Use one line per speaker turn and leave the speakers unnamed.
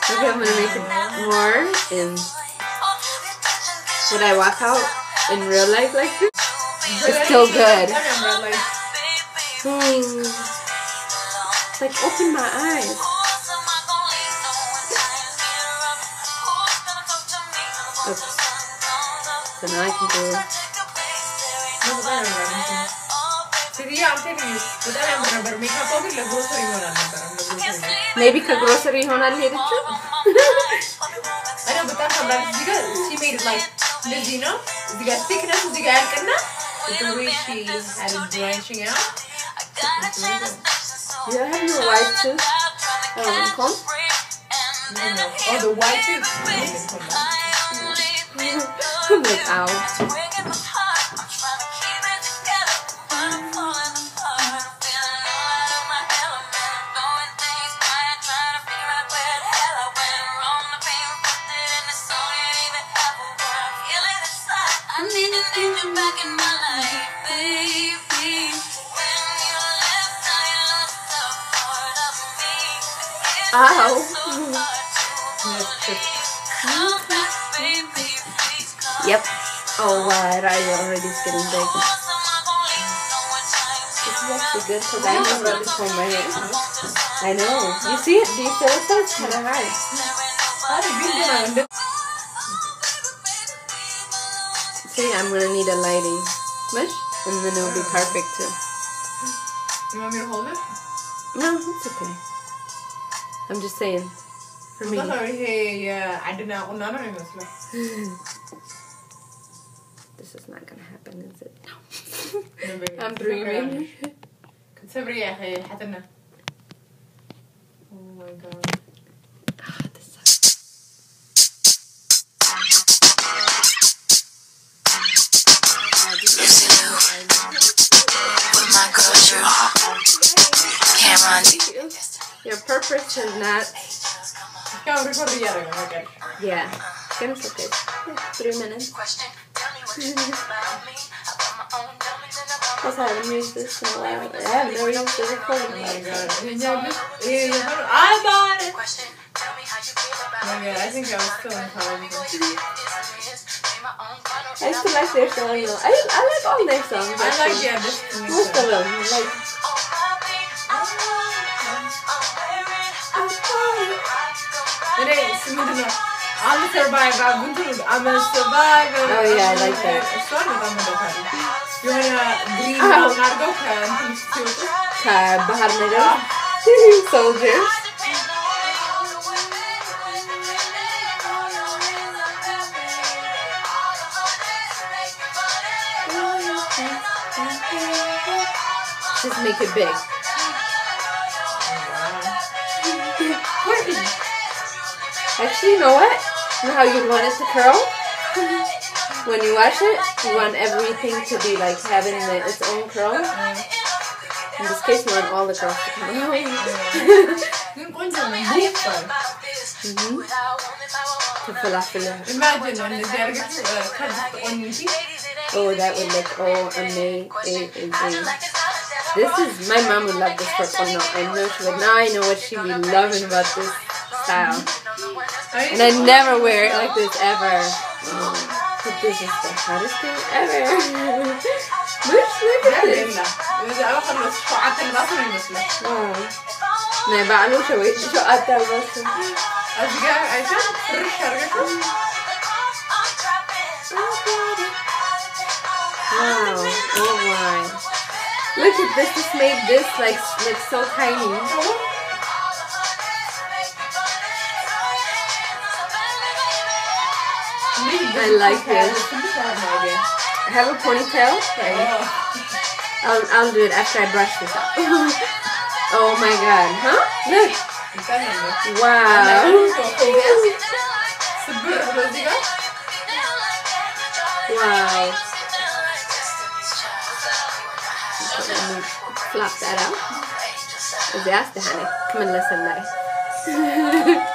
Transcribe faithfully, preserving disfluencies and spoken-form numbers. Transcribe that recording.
Okay, I'm gonna make it more in. Would I walk out in real life like this? It's still good. Hmm. It's like open my eyes. Okay. So now I can do it. Maybe ka grocery ይሆናል ሄደችው.
I know, but that's how bad she made it like this, you know? You got thickness, you got alkana. But the way she had it branching out.
You have no white tooth? Um, comb?
No, no. Oh, the white tooth?
I'm like, ow. Ow. Yep. Oh wow, I already is getting big. This is actually good because I never comb my hair. I know. You see it? Do you feel it though? It's kind of hard. See, I'm going to need a lighting mush and then it'll be perfect too.
You want me to hold it?
No, it's okay. I'm just saying. For me.
Hey, yeah, I did not want none of
This is not going to happen, is it? No. I'm dreaming.
Oh my god.
Ah, this sucks. Your purpose is not. Yeah, it's okay. Three minutes. Because I haven't used this in a while. I have never used this before.
Oh my god. I bought it! Oh my god, I think I was still in college.
I used to like their songs though. I, I like all their songs.
I like, yeah, this
most of them. Like,
I'm a survivor. I'm a survivor.
Oh yeah, I like that.
You wanna green Nargo?
Bahar Meadow. Soldiers. Just make it big. Actually, you know what? You know how you want it to curl? When you wash it, you want everything to be like having the, its own curl. In this case, you want all the curls to come out. Mm-hmm. To falafel.
Imagine
oh, that would look oh amazing. This is, my mom would love this purple. No, I know she would. Now I know what she would be loving about this style. And I never wear it like this ever. Oh, but this is the hottest thing ever. Look, look at this. Oh. No, but I'm not sure what you at that was. Wow. Oh my. Look at this. This made this like, like so tiny. I like this. I have a ponytail. I'll, I'll do it after I brush this out. Oh my god. Huh? Look. Wow. Wow. Flop that out. Is it honey? Come and listen, guys.